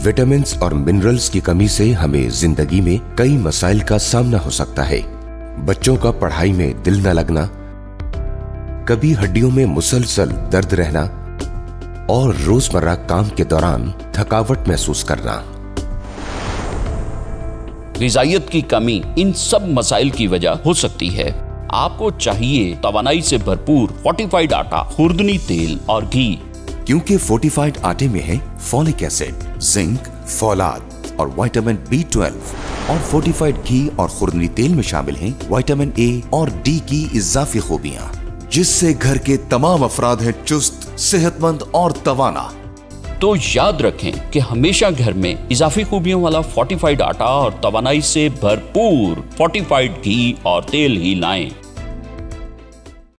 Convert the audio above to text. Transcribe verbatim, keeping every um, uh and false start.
Vitamins और minerals की कमी से हमें जिंदगी में कई मसाइल का सामना हो सकता है। बच्चों का पढ़ाई में दिल न लगना, कभी हड्डियों में मुसलसल दर्द रहना और रोजमर्रा काम के दौरान थकावट महसूस करना। ग़िज़ाइयत की कमी इन सब मसाइल की वजह हो सकती है। आपको चाहिए तवानाई से भरपूर फोर्टिफाइड आटा, खुर्दनी तेल और घी, क्योंकि फोर्टिफाइड आटे में है फॉलिक एसिड, जिंक, फौलाद और विटामिन बी ट्वेल्व। और फोर्टिफाइड घी और खुर्दनी तेल में शामिल हैं विटामिन ए और डी की इजाफी खूबियां, जिससे घर के तमाम अफराद हैं चुस्त, सेहतमंद और तवाना। तो याद रखें कि हमेशा घर में इजाफी खूबियों वाला फोर्टिफाइड आटा और तवानाई से भरपूर फोर्टिफाइड घी और तेल ही लाएं।